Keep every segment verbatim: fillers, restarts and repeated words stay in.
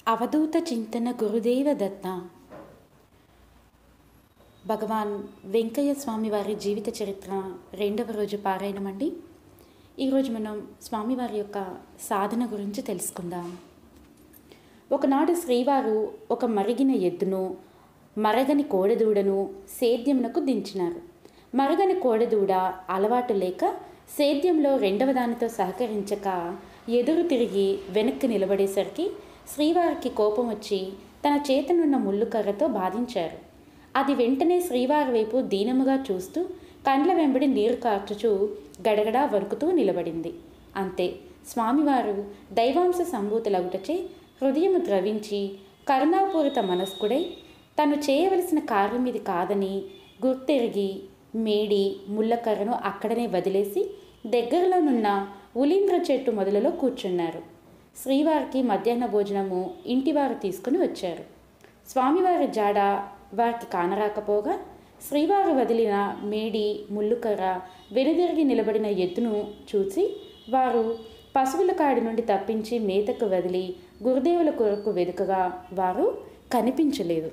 అవధూత చింతన గురుదేవ దత్త. భగవాన్ వెంకయ్య స్వామి వారి జీవిత చరిత్ర రెండవ రోజు పారాయణమండి. ఈరోజు మనం స్వామివారి యొక్క సాధన గురించి తెలుసుకుందాం. ఒకనాడు శ్రీవారు ఒక మరిగిన ఎద్దును, మరగని కోడెదూడను సేద్యమునకు దించినారు. మరగని కోడెదూడ అలవాటు లేక సేద్యంలో రెండవ దానితో సహకరించక ఎదురు తిరిగి వెనక్కి నిలబడేసరికి శ్రీవారికి కోపం వచ్చి తన చేతనున్న ముళ్ళుకర్రతో బాధించారు. అది వెంటనే శ్రీవారి వైపు దీనముగా చూస్తూ కండ్ల వెంబడి నీరు కార్చుచూ గడగడా వణుకుతూ నిలబడింది. అంతే, స్వామివారు దైవాంశ సంభూతులగుటచే హృదయము ద్రవించి కరుణాపూరిత మనస్కుడై తను చేయవలసిన కార్యం ఇది కాదని గుర్తెరిగి మేడి ముళ్ళకర్రను అక్కడనే వదిలేసి దగ్గరలోనున్న ఉలీంద్ర చెట్టు మొదలలో కూర్చున్నారు. శ్రీవారికి మధ్యాహ్న భోజనము ఇంటివారు తీసుకుని వచ్చారు. స్వామివారి జాడ వారికి కానరాకపోగా శ్రీవారు వదిలిన మేడి ముళ్ళుకర్ర వెనుదిరిగి నిలబడిన ఎద్దును చూసి వారు పశువుల కాడి నుండి తప్పించి మేతకు వదిలి గురుదేవుల కొరకు వెనుకగా వారు కనిపించలేదు.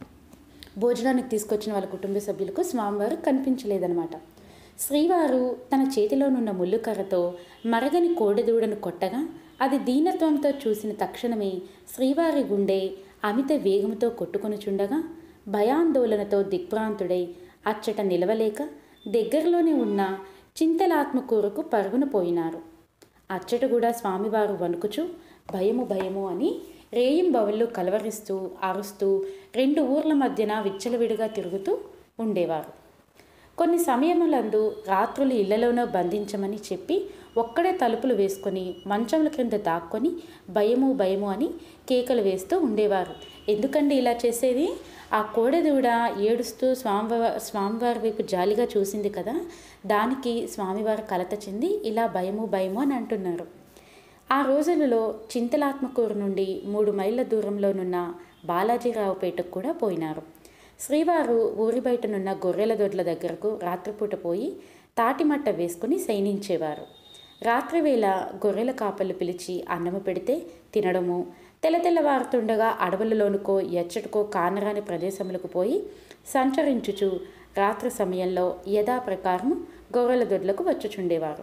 భోజనానికి తీసుకొచ్చిన వాళ్ళ కుటుంబ సభ్యులకు స్వామివారు కనిపించలేదన్నమాట. శ్రీవారు తన చేతిలోనున్న ముళ్ళుకర్రతో మరగని కోడెదూడను కొట్టగా అది దీనత్వంతో చూసిన తక్షణమే శ్రీవారి గుండె అమిత వేగంతో కొట్టుకొనుచుండగా భయాందోళనతో దిగ్భ్రాంతుడై అచ్చట నిలవలేక దగ్గరలోనే ఉన్న చింతలాత్మకూరకు పరుగున పోయినారు. అచ్చట కూడా స్వామివారు వణుకుచు భయము భయము అని రేయింబవళ్ళు కలవరిస్తూ అరుస్తూ రెండు ఊర్ల మధ్యన విచ్చలవిడిగా తిరుగుతూ ఉండేవారు. కొన్ని సమయములందు రాత్రులు ఇళ్లలోనో బంధించమని చెప్పి ఒక్కడే తలుపులు వేసుకొని మంచముల క్రింద దాక్కొని భయము భయము అని కేకలు వేస్తూ ఉండేవారు. ఎందుకండి ఇలా చేసేది? ఆ కోడెదూడ ఏడుస్తూ స్వామివారి స్వామివారి వైపు జాలిగా చూసింది కదా, దానికి స్వామివారు కలత చెంది ఇలా భయము భయము అని అంటున్నారు. ఆ రోజులలో చింతలాత్మకూరు నుండి మూడు మైళ్ళ దూరంలోనున్న బాలాజీరావుపేటకు కూడా పోయినారు. శ్రీవారు ఊరి బయటనున్న గొర్రెల దొడ్ల దగ్గరకు రాత్రిపూట పోయి తాటిమట్ట వేసుకుని శయనించేవారు. రాత్రివేళ గొర్రెల కాపళ్ళు పిలిచి అన్నము పెడితే తినడము, తెల్ల తెల్లవారుతుండగా అడవులలోనుకో ఎచ్చటికో కానరాని ప్రదేశములకు పోయి సంచరించుచు రాత్రి సమయంలో యథాప్రకారం గొర్రెల దొడ్లకు వచ్చుచుండేవారు.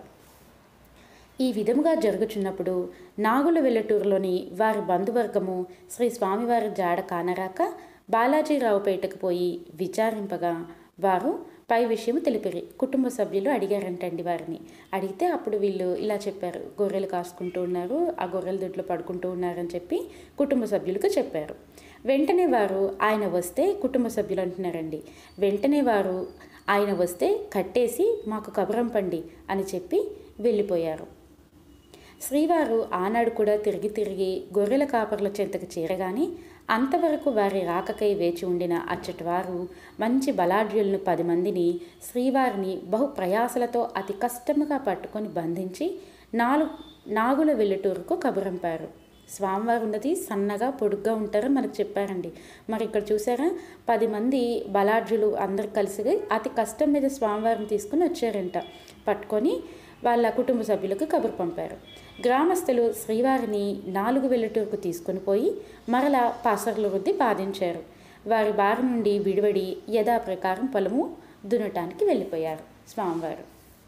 ఈ విధముగా జరుగుచున్నప్పుడు నాగుల వెల్లటూరులోని వారి బంధువర్గము శ్రీ స్వామివారి జాడ కానరాక బాలాజీరావుపేటకు పోయి విచారింపగా వారు పై విషయం తెలిపిరి. కుటుంబ సభ్యులు అడిగారంటండి వారిని. అడిగితే అప్పుడు వీళ్ళు ఇలా చెప్పారు, గొర్రెలు కాసుకుంటూ ఉన్నారు, ఆ గొర్రెల దొడ్లో పడుకుంటూ ఉన్నారని చెప్పి కుటుంబ సభ్యులకు చెప్పారు. వెంటనే వారు ఆయన వస్తే కుటుంబ సభ్యులు అంటున్నారండి వెంటనే వారు ఆయన వస్తే కట్టేసి మాకు కబురంపండి అని చెప్పి వెళ్ళిపోయారు. శ్రీవారు ఆనాడు కూడా తిరిగి తిరిగి గొర్రెల కాపర్ల చెంతకు చేరగానే అంతవరకు వారి రాకకై వేచి ఉండిన అచ్చటి వారు మంచి బలాఢ్యులను పది మందిని శ్రీవారిని బహు ప్రయాసలతో అతి కష్టముగా పట్టుకొని బంధించి నాలుగు నాగుల వెల్లటూరుకు కబురంపారు. స్వామివారు ఉన్నది సన్నగా పొడుగ్గా ఉంటారని మనకు చెప్పారండి. మరి ఇక్కడ చూసారా, పది మంది బలాఢ్యులు అందరు కలిసి అతి కష్టం మీద స్వామివారిని తీసుకుని వచ్చారంట. పట్టుకొని వాళ్ళ కుటుంబ సభ్యులకు కబురు పంపారు. గ్రామస్తులు శ్రీవారిని నాలుగు వెల్లటూరుకు తీసుకుని పోయి మరలా పాసర్లు రుద్ది బాధించారు. వారి బారి నుండి విడివడి యథాప్రకారం పొలము దున్నటానికి వెళ్ళిపోయారు స్వామివారు.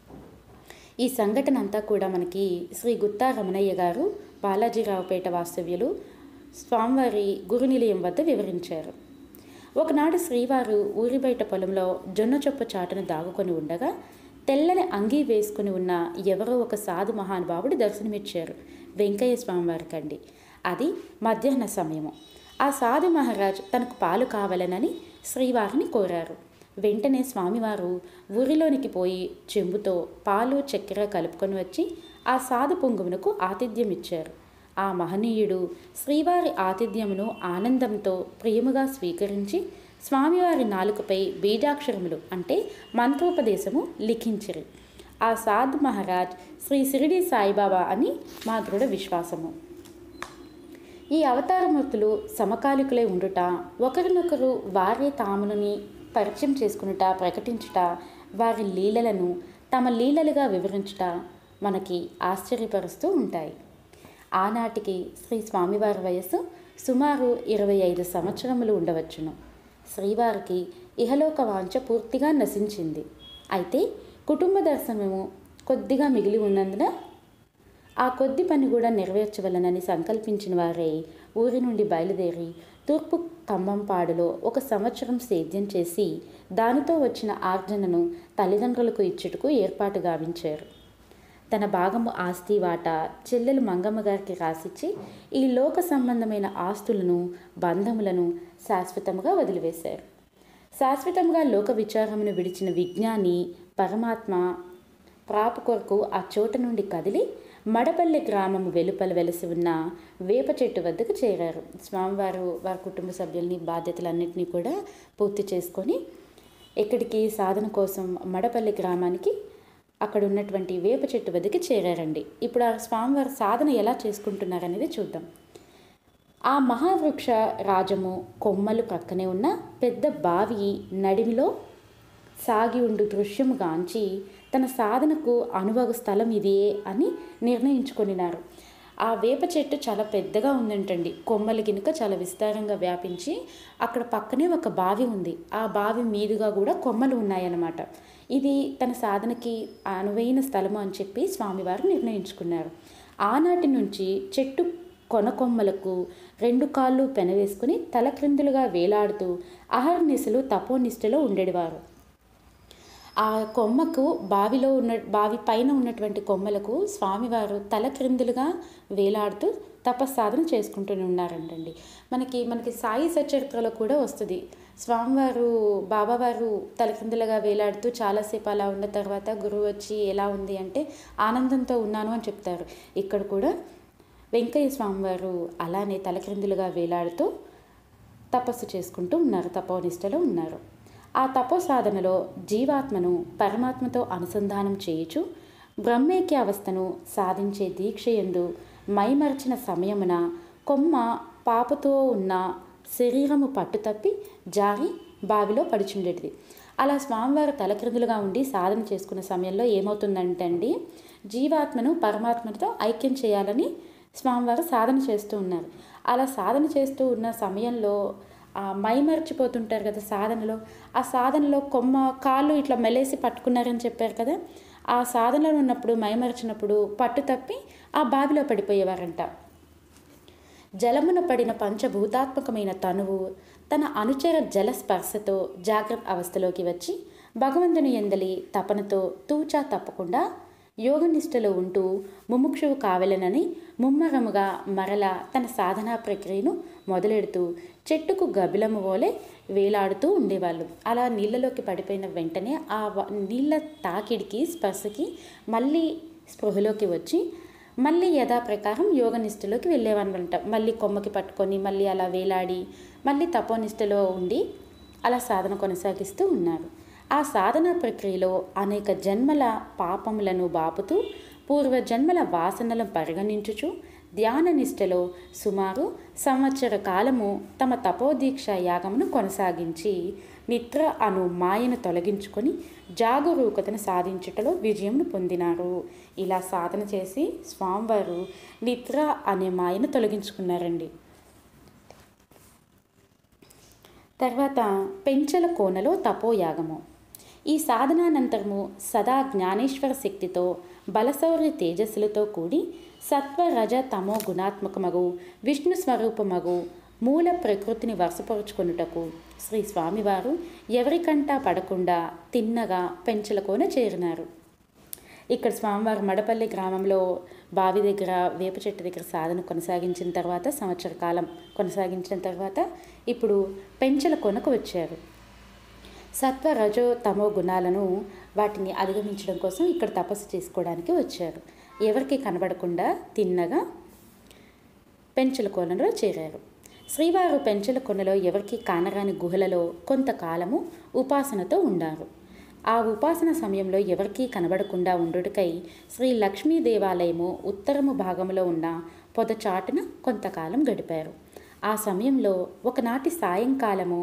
ఈ సంఘటన అంతా కూడా మనకి శ్రీ గుత్తా రమణయ్య గారు బాలాజీరావుపేట వాస్తవ్యులు స్వామివారి గురునిలయం వద్ద వివరించారు. ఒకనాడు శ్రీవారు ఊరి బయట పొలంలో జొన్న చొప్ప చాటును దాగుకొని ఉండగా తెల్లని అంగీ వేసుకుని ఉన్న ఎవరో ఒక సాధు మహానుభావుడు దర్శనమిచ్చారు వెంకయ్య స్వామివారికి అండి. అది మధ్యాహ్న సమయము. ఆ సాధు మహారాజ్ తనకు పాలు కావాలనని శ్రీవారిని కోరారు. వెంటనే స్వామివారు ఊరిలోనికి పోయి చెంబుతో పాలు చక్కెర కలుపుకొని వచ్చి ఆ సాధు పొంగుమునకు ఆతిథ్యం ఇచ్చారు. ఆ మహనీయుడు శ్రీవారి ఆతిథ్యమును ఆనందంతో ప్రియముగా స్వీకరించి స్వామివారి నాలుకపై బీజాక్షరములు అంటే మంత్రోపదేశము లిఖించిరి. ఆ సాధు మహారాజ్ శ్రీ షిరిడి సాయిబాబా అని మా దృఢ విశ్వాసము. ఈ అవతారమూర్తులు సమకాలికులై ఉండుట, ఒకరినొకరు వారే తాముని పరిచయం చేసుకునుట, ప్రకటించుట, వారి లీలలను తమ లీలలుగా వివరించుట మనకి ఆశ్చర్యపరుస్తూ ఉంటాయి. ఆనాటికి శ్రీ స్వామివారి వయస్సు సుమారు ఇరవై ఐదు సంవత్సరములు ఉండవచ్చును. శ్రీవారికి ఇహలోక వాంఛ పూర్తిగా నశించింది. అయితే కుటుంబ దర్శనము కొద్దిగా మిగిలి ఉన్నందున ఆ కొద్ది పని కూడా నెరవేర్చవలనని సంకల్పించిన వారై ఊరి నుండి బయలుదేరి తూర్పు ఖమ్మంపాడులో ఒక సంవత్సరం సేద్యం చేసి దానితో వచ్చిన ఆర్జనను తల్లిదండ్రులకు ఇచ్చుటకు ఏర్పాటు గావించారు. తన భాగము ఆస్తి వాటా చెల్లెలు మంగమ్మ గారికి రాసిచ్చి ఈ లోక సంబంధమైన ఆస్తులను బంధములను శాశ్వతముగా వదిలివేశారు. శాశ్వతంగా లోక విచారమును విడిచిన విజ్ఞాని పరమాత్మ ప్రాపు కొరకు ఆ చోట నుండి కదిలి మడపల్లి గ్రామము వెలుపల వెలసి ఉన్న వేప చెట్టు వద్దకు చేరారు. స్వామివారు వారి కుటుంబ సభ్యుల్ని బాధ్యతలన్నింటినీ కూడా పూర్తి చేసుకొని ఎక్కడికి సాధన కోసం మడపల్లి గ్రామానికి అక్కడ ఉన్నటువంటి వేప చెట్టు వద్దకు చేరారండి. ఇప్పుడు ఆ స్వామివారు సాధన ఎలా చేసుకుంటున్నారనేది చూద్దాం. ఆ మహావృక్ష రాజము కొమ్మలు ప్రక్కనే ఉన్న పెద్ద బావి నడిమిలో సాగి ఉండు దృశ్యము గాంచి తన సాధనకు అనువగు స్థలం ఇదే అని నిర్ణయించుకొనినారు. ఆ వేప చెట్టు చాలా పెద్దగా ఉందంటండి. కొమ్మలు గినుక చాలా విస్తారంగా వ్యాపించి అక్కడ పక్కనే ఒక బావి ఉంది. ఆ బావి మీదుగా కూడా కొమ్మలు ఉన్నాయన్నమాట. ఇది తన సాధనకి అనువైన స్థలము అని చెప్పి స్వామివారు నిర్ణయించుకున్నారు. ఆనాటి నుంచి చెట్టు కొనకొమ్మలకు రెండు కాళ్ళు పెనవేసుకుని తలక్రిందులుగా వేలాడుతూ అహర్నిశలు తపోనిష్టలో ఉండేవారు. ఆ కొమ్మకు బావిలో ఉన్న బావి పైన ఉన్నటువంటి కొమ్మలకు స్వామివారు తల క్రిందులుగా వేలాడుతూ తపస్సాధన చేసుకుంటూనే ఉన్నారంటండి. మనకి మనకి సాయి సచరిత్రలో కూడా వస్తుంది. స్వామివారు బాబావారు తలక్రిందులుగా వేలాడుతూ చాలాసేపు అలా ఉన్న తర్వాత గురువు వచ్చి ఎలా ఉంది అంటే ఆనందంతో ఉన్నాను అని చెప్తారు. ఇక్కడ కూడా వెంకయ్య స్వామివారు అలానే తలక్రిందులుగా వేలాడుతూ తపస్సు చేసుకుంటూ ఉన్నారు, తపోనిష్టలో ఉన్నారు. ఆ తపో సాధనలో జీవాత్మను పరమాత్మతో అనుసంధానం చేయుచు బ్రహ్మైక్య అవస్థను సాధించే దీక్షయందు మైమర్చిన సమయమున కొమ్మ పాపతో ఉన్న శరీరము పట్టుతప్పి జారి బావిలో పడిచుండేటిది. అలా స్వామివారు తలక్రిందులుగా ఉండి సాధన చేసుకున్న సమయంలో ఏమవుతుందంటే అండి, జీవాత్మను పరమాత్మతో ఐక్యం చేయాలని స్వామివారు సాధన చేస్తూ ఉన్నారు. అలా సాధన చేస్తూ ఉన్న సమయంలో మైమర్చిపోతుంటారు కదా సాధనలో. ఆ సాధనలో కొమ్మ కాళ్ళు ఇట్లా మెలేసి పట్టుకున్నారని చెప్పారు కదా. ఆ సాధనలో ఉన్నప్పుడు మైమర్చినప్పుడు పట్టు తప్పి ఆ బావిలో పడిపోయేవారంట. జలమున పడిన పంచభూతాత్మకమైన తనువు తన అనుచర జల స్పర్శతో జాగ్రత్త అవస్థలోకి వచ్చి భగవంతుని ఎందలి తపనతో తూచా తప్పకుండా యోగనిష్టలో ఉంటూ ముముక్షువు కావలెనని ముమ్మరముగా మరల తన సాధనా ప్రక్రియను మొదలెడుతూ చెట్టుకు గబిలము వోలే వేలాడుతూ ఉండేవాళ్ళు. అలా నీళ్ళలోకి పడిపోయిన వెంటనే ఆ నీళ్ళ తాకిడికి స్పర్శకి మళ్ళీ స్పృహలోకి వచ్చి మళ్ళీ యథాప్రకారం యోగనిష్టలోకి వెళ్ళేవాళ్ళంట. మళ్ళీ కొమ్మకి పట్టుకొని మళ్ళీ అలా వేలాడి మళ్ళీ తపోనిష్టలో ఉండి అలా సాధన కొనసాగిస్తూ ఉన్నారు. ఆ సాధనా ప్రక్రియలో అనేక జన్మల పాపములను బాపుతూ పూర్వజన్మల వాసనలను పరిగణించుచు ధ్యాన నిష్టలో సుమారు సంవత్సర కాలము తమ తపోదీక్ష యాగమును కొనసాగించి నిద్ర అను మాయను తొలగించుకొని జాగరూకతను సాధించుటలో విజయమును పొందినారు. ఇలా సాధన చేసి స్వామివారు నిద్ర అనే మాయను తొలగించుకున్నారండి. తర్వాత పెంచల కోనలో తపోయాగము. ఈ సాధనానంతరము సదా జ్ఞానేశ్వర శక్తితో బలశౌర్య తేజస్సులతో కూడి సత్వ రజ తమో గుణాత్మకమగు విష్ణు స్వరూపమగు మూల ప్రకృతిని వశపరుచుకొనుటకు శ్రీ స్వామివారు ఎవరికంటా పడకుండా తిన్నగా పెంచల కోన చేరినారు. ఇక్కడ స్వామివారు మడపల్లి గ్రామంలో బావి దగ్గర వేప చెట్టు దగ్గర సాధన కొనసాగించిన తర్వాత సంవత్సర కాలం కొనసాగించిన తర్వాత ఇప్పుడు పెంచల కొనకు వచ్చారు. సత్వ రజో తమో గుణాలను వాటిని అధిగమించడం కోసం ఇక్కడ తపస్సు చేసుకోవడానికి వచ్చారు. ఎవరికి కనబడకుండా తిన్నగా పెంచల కొనలో చేరారు. శ్రీవారు పెంచల కొనలో ఎవరికి కానరాని గుహలలో కొంతకాలము ఉపాసనతో ఉండారు. ఆ ఉపాసన సమయంలో ఎవరికీ కనబడకుండా ఉండుటకై శ్రీ లక్ష్మీ దేవాలయము ఉత్తరము భాగంలో ఉన్న పొదచాటున కొంతకాలం గడిపారు. ఆ సమయంలో ఒకనాటి సాయంకాలము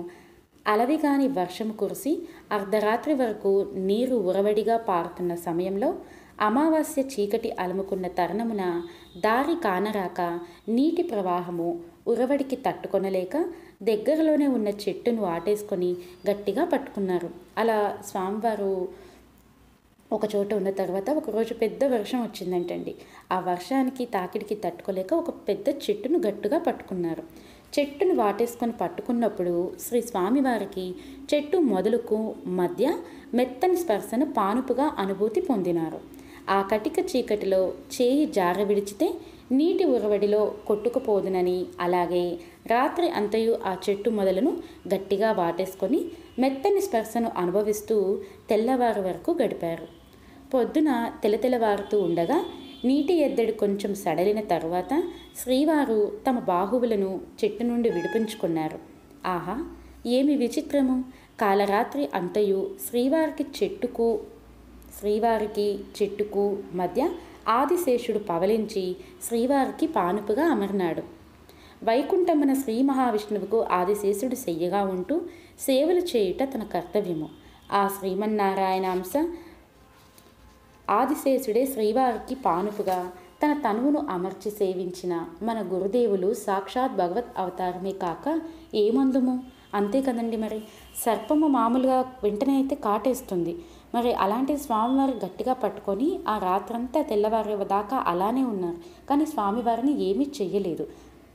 అలవిగాని వర్షము కురిసి అర్ధరాత్రి వరకు నీరు ఉరవడిగా పారుతున్న సమయంలో అమావాస్య చీకటి అలుముకున్న తరుణమున దారి కానరాక నీటి ప్రవాహము ఉరవడికి తట్టుకొనలేక దగ్గరలోనే ఉన్న చెట్టును ఆటేసుకొని గట్టిగా పట్టుకున్నారు. అలా స్వామివారు ఒక చోట ఉన్న తర్వాత ఒకరోజు పెద్ద వర్షం వచ్చిందంటండి. ఆ వర్షానికి తాకిడికి తట్టుకోలేక ఒక పెద్ద చెట్టును గట్టిగా పట్టుకున్నారు. చెట్టును వాటేసుకొని పట్టుకున్నప్పుడు శ్రీ స్వామివారికి చెట్టు మొదలుకు మధ్య మెత్తని స్పర్శను పానుపుగా అనుభూతి పొందినారు. ఆ కటిక చీకటిలో చేయి జార విడిచితే నీటి ఉరవడిలో కొట్టుకుపోదునని, అలాగే రాత్రి అంతయు ఆ చెట్టు మొదలను గట్టిగా వాటేసుకొని మెత్తని స్పర్శను అనుభవిస్తూ తెల్లవారు వరకు గడిపారు. పొద్దున తెలతెలవారుతూ ఉండగా నీటి ఎద్దడి కొంచెం సడలిన తరువాత శ్రీవారు తమ బాహువులను చెట్టు నుండి విడిపించుకున్నారు. ఆహా, ఏమి విచిత్రము! కాలరాత్రి అంతయు శ్రీవారికి చెట్టుకు శ్రీవారికి చెట్టుకు మధ్య ఆదిశేషుడు పవలించి శ్రీవారికి పానుపుగా అమర్నాడు. వైకుంఠమున శ్రీ మహావిష్ణువుకు ఆదిశేషుడు శయ్యగా ఉంటూ సేవలు చేయుట తన కర్తవ్యము. ఆ శ్రీమన్నారాయణ అంశ ఆదిశేషుడే శ్రీవారికి పానుపుగా తన తనువును అమర్చి సేవించిన మన గురుదేవులు సాక్షాత్ భగవత్ అవతారమే కాక ఏమందుము? అంతే కదండి. మరి సర్పము మామూలుగా వెంటనే అయితే కాటేస్తుంది. మరి అలాంటి స్వామివారు గట్టిగా పట్టుకొని ఆ రాత్రంతా తెల్లవారే దాకా అలానే ఉన్నారు. కానీ స్వామివారిని ఏమీ చెయ్యలేదు.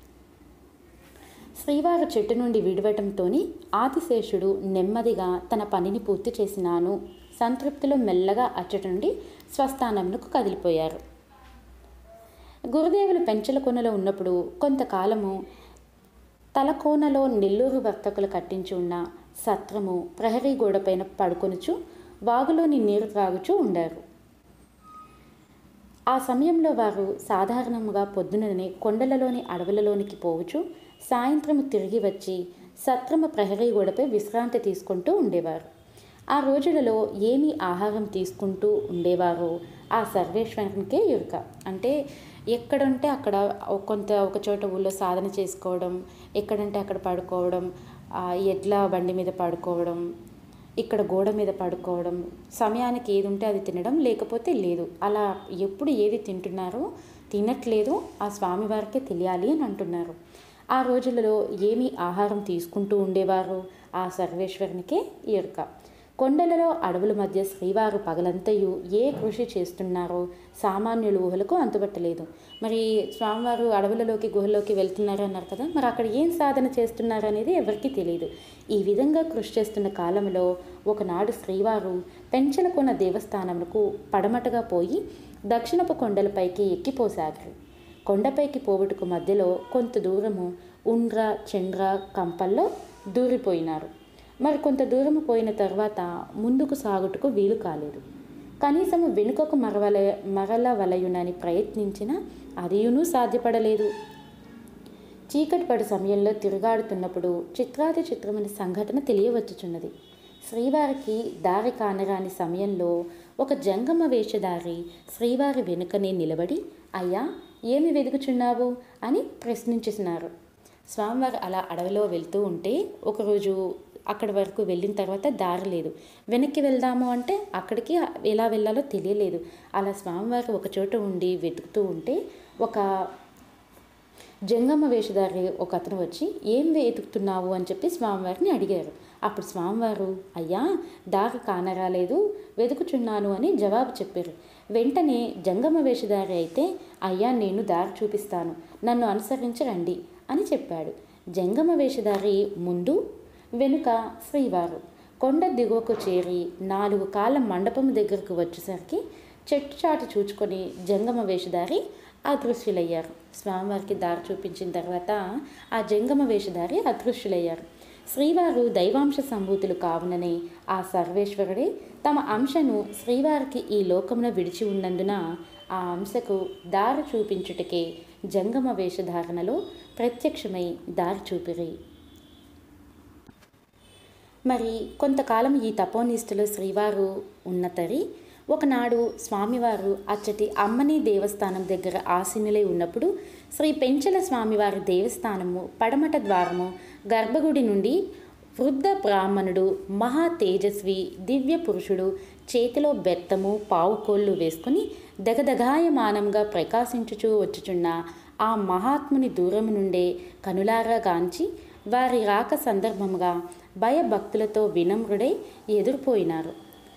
శ్రీవారు చెట్టు నుండి విడవటంతో ఆదిశేషుడు నెమ్మదిగా తన పనిని పూర్తి చేసినాను సంతృప్తిలో మెల్లగా అచ్చటి నుండి స్వస్థానమునకు కదిలిపోయారు. గురుదేవులు పెంచల కొనలో ఉన్నప్పుడు కొంతకాలము తలకోనలో నెల్లూరు వర్తకులు కట్టించి ఉన్న సత్రము ప్రహరీ గోడపైన పడుకొనుచు వాగులోని నీరు త్రాగుచూ ఉండారు. ఆ సమయంలో వారు సాధారణంగా పొద్దుననే కొండలలోని అడవులలోనికి పోవచ్చు, సాయంత్రము తిరిగి వచ్చి సత్రము ప్రహరీ గోడపై విశ్రాంతి తీసుకుంటూ ఉండేవారు. ఆ రోజులలో ఏమి ఆహారం తీసుకుంటూ ఉండేవారో ఆ సర్వేశ్వరునికే ఎరుక. అంటే ఎక్కడంటే అక్కడ కొంత ఒక చోట ఊళ్ళో సాధన చేసుకోవడం, ఎక్కడంటే అక్కడ పడుకోవడం, ఎడ్ల బండి మీద పడుకోవడం, ఇక్కడ గోడ మీద పడుకోవడం, సమయానికి ఏది ఉంటే అది తినడం, లేకపోతే లేదు. అలా ఎప్పుడు ఏది తింటున్నారో తినట్లేదు ఆ స్వామివారికే తెలియాలి అని అంటున్నారు. ఆ రోజులలో ఏమి ఆహారం తీసుకుంటూ ఉండేవారు ఆ సర్వేశ్వరునికే ఎరుక. కొండలలో అడవుల మధ్య శ్రీవారు పగలంతయు ఏ కృషి చేస్తున్నారో సామాన్యుల ఊహలకు అంతుబట్టలేదు. మరి స్వామివారు అడవులలోకి గుహలోకి వెళ్తున్నారు అన్నారు కదా, మరి అక్కడ ఏం సాధన చేస్తున్నారు అనేది ఎవరికీ తెలియదు. ఈ విధంగా కృషి చేస్తున్న కాలంలో ఒకనాడు శ్రీవారు పెంచలకొన దేవస్థానమునకు పడమటగా పోయి దక్షిణపు కొండలపైకి ఎక్కిపోసాగారు. కొండపైకి పోవుటకు మధ్యలో కొంత దూరము ఉండ్ర చండ్ర కంపల్లో దూరిపోయినారు. మరి కొంత దూరం పోయిన తర్వాత ముందుకు సాగుటకు వీలు కాలేదు. కనీసం వెనుకకు మరవల మరల వలయునని ప్రయత్నించినా అదియునూ సాధ్యపడలేదు. చీకటి పడి సమయంలో తిరుగాడుతున్నప్పుడు చిత్రాతి చిత్రమైన సంఘటన తెలియవచ్చుచున్నది. శ్రీవారికి దారి కానరాని సమయంలో ఒక జంగమ వేషధారి శ్రీవారి వెనుకనే నిలబడి, అయ్యా ఏమి వెతుకుచున్నావు అని ప్రశ్నించేసినారు. స్వామివారు అలా అడవిలో వెళ్తూ ఉంటే ఒకరోజు అక్కడి వరకు వెళ్ళిన తర్వాత దారి లేదు. వెనక్కి వెళ్దాము అంటే అక్కడికి ఎలా వెళ్ళాలో తెలియలేదు. అలా స్వామివారు ఒక చోట ఉండి వెతుకుతూ ఉంటే ఒక జంగమ వేషధారి ఒక అతను వచ్చి ఏం వెతుకుతున్నావు అని చెప్పి స్వామివారిని అడిగారు. అప్పుడు స్వామివారు, అయ్యా దారి కానరాలేదు, వెతుకుచున్నాను అని జవాబు చెప్పారు. వెంటనే జంగమ వేషధారి అయితే, అయ్యా నేను దారి చూపిస్తాను, నన్ను అనుసరించి రండి అని చెప్పాడు. జంగమ వేషధారి ముందు వెనుక శ్రీవారు కొండ దిగువకు చేరి నాలుగు కాళ్ళ మండపం దగ్గరకు వచ్చేసరికి చెట్టు చాటు చూచుకొని జంగమ వేషధారి అదృశ్యులయ్యారు. స్వామివారికి దారి చూపించిన తర్వాత ఆ జంగమ వేషధారి అదృశ్యులయ్యారు. శ్రీవారు దైవాంశ సంభూతులు కావుననే ఆ సర్వేశ్వరుడే తమ అంశను శ్రీవారికి ఈ లోకమున విడిచి ఉన్నందున ఆ అంశకు దారి చూపించుటకే జంగమ వేషధారణలో ప్రత్యక్షమై దారి చూపిరి. మరి కొంతకాలం ఈ తపోనిష్టలో శ్రీవారు ఉన్నతరి ఒకనాడు స్వామివారు అచ్చటి అమ్మని దేవస్థానం దగ్గర ఆసీనులై ఉన్నప్పుడు శ్రీ పెంచల స్వామివారి దేవస్థానము పడమట ద్వారము గర్భగుడి నుండి వృద్ధ బ్రాహ్మణుడు, మహా తేజస్వి దివ్య పురుషుడు చేతిలో బెత్తము పావుకోళ్ళు వేసుకుని దగదగాయమానంగా ప్రకాశించుచూ వచ్చుచున్న ఆ మహాత్ముని దూరం నుండే కనులారా గాంచి వారి రాక సందర్భముగా భయభక్తులతో వినమ్రుడై ఎదురుపోయినారు.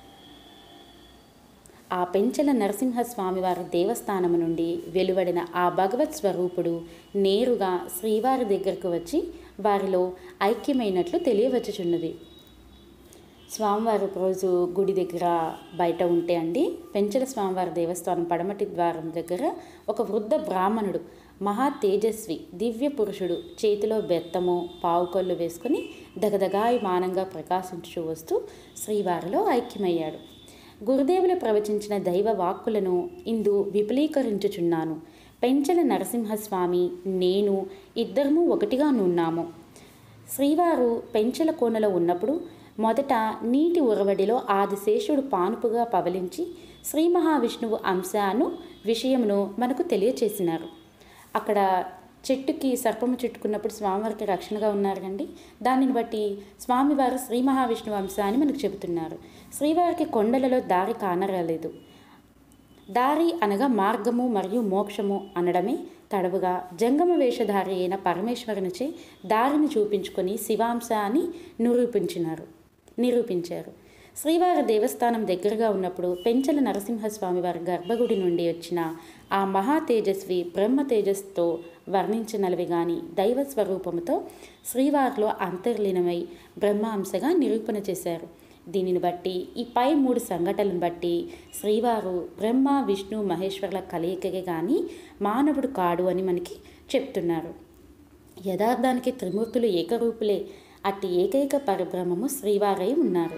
ఆ పెంచల నరసింహస్వామివారి దేవస్థానము నుండి వెలువడిన ఆ భగవత్ స్వరూపుడు నేరుగా శ్రీవారి దగ్గరకు వచ్చి వారిలో ఐక్యమైనట్లు తెలియవచ్చుచున్నది. స్వామివారు రోజు గుడి దగ్గర బయట ఉంటే అండి, పెంచల స్వామివారి దేవస్థానం పడమటి ద్వారం దగ్గర ఒక వృద్ధ బ్రాహ్మణుడు, మహా తేజస్వి దివ్య పురుషుడు చేతిలో బెత్తము పావుకొల్లు వేసుకుని దగదగాయమానంగా ప్రకాశించు వస్తూ శ్రీవారిలో ఐక్యమయ్యాడు. గురుదేవులు ప్రవచించిన దైవ వాక్కులను ఇందు విపులీకరించుచున్నాను. పెంచల నరసింహస్వామి నేను ఇద్దరము ఒకటిగా నున్నాము. శ్రీవారు పెంచల కోనలో ఉన్నప్పుడు మొదట నీటి ఉరవడిలో ఆదిశేషుడు పానుపుగా పవలించి శ్రీ మహావిష్ణువు అంశాను విషయమును మనకు తెలియచేసినారు. అక్కడ చెట్టుకి సర్పము చుట్టుకున్నప్పుడు స్వామివారికి రక్షణగా ఉన్నారు కండి. దానిని బట్టి స్వామివారు శ్రీ మహావిష్ణువు అంశ అని మనకు చెబుతున్నారు. శ్రీవారికి కొండలలో దారి కానరాలేదు. దారి అనగా మార్గము మరియు మోక్షము అనడమే తడవుగా జంగమ వేషధారి అయిన పరమేశ్వరునిచే దారిని చూపించుకొని శివాంశ అని నిరూపించినారు నిరూపించారు శ్రీవారి దేవస్థానం దగ్గరగా ఉన్నప్పుడు పెంచల నరసింహస్వామి వారి గర్భగుడి నుండి వచ్చిన ఆ మహా తేజస్వి బ్రహ్మ తేజస్తో వర్ణించనలవి గాని దైవ స్వరూపముతో శ్రీవారిలో అంతర్లీనమై బ్రహ్మాంశగా నిరూపణ చేశారు. దీనిని బట్టి ఈ పై మూడు సంఘటనలను బట్టి శ్రీవారు బ్రహ్మ విష్ణు మహేశ్వరుల కలయికగే కానీ మానవుడు కాడు అని మనకి చెప్తున్నారు. యథార్థానికి త్రిమూర్తులు ఏకరూపులే. అట్టి ఏకైక పరబ్రహ్మము శ్రీవారై ఉన్నారు.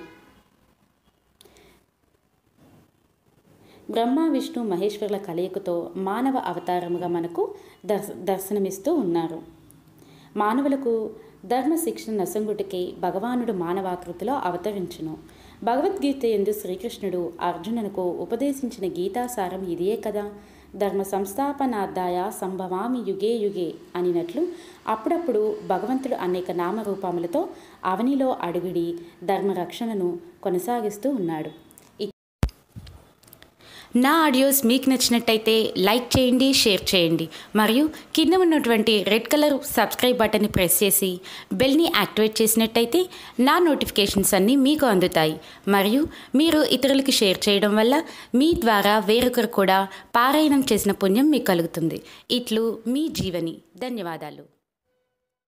బ్రహ్మ విష్ణు మహేశ్వరుల కలయికతో మానవ అవతారముగా మనకు దర్శ దర్శనమిస్తూ ఉన్నారు. మానవులకు ధర్మ శిక్షణ నసంగుటికి భగవానుడు మానవాకృతిలో అవతరించును. భగవద్గీత యందు శ్రీకృష్ణుడు అర్జునునకు ఉపదేశించిన గీతాసారం ఇదే కదా. ధర్మ సంస్థాపనార్థాయ సంభవామి యుగే యుగే అనినట్లు అప్పుడప్పుడు భగవంతుడు అనేక నామరూపములతో అవనిలో అడుగుడి ధర్మరక్షణను కొనసాగిస్తూ ఉన్నాడు. నా ఆడియోస్ మీకు నచ్చినట్టయితే లైక్ చేయండి, షేర్ చేయండి మరియు కింద ఉన్నటువంటి రెడ్ కలర్ సబ్స్క్రైబ్ బటన్ని ప్రెస్ చేసి బెల్ని యాక్టివేట్ చేసినట్టయితే నా నోటిఫికేషన్స్ అన్నీ మీకు అందుతాయి. మరియు మీరు ఇతరులకి షేర్ చేయడం వల్ల మీ ద్వారా వేరొకరు కూడా పారాయణం చేసిన పుణ్యం మీకు కలుగుతుంది. ఇట్లు మీ జీవని. ధన్యవాదాలు.